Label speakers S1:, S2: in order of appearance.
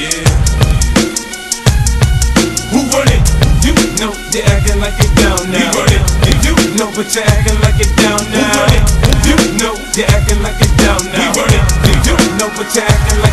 S1: Yeah. Who run it? You know you're acting like you're down now. We run it. You know but you're acting like you're down now. Who run it? You know you're acting like you're down now. We run it. You know but you're acting like